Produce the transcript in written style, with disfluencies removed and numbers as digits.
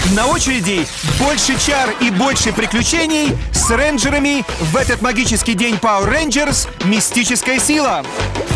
На очереди больше чар и больше приключений с рейнджерами в этот магический день Power Rangers «Мистическая сила».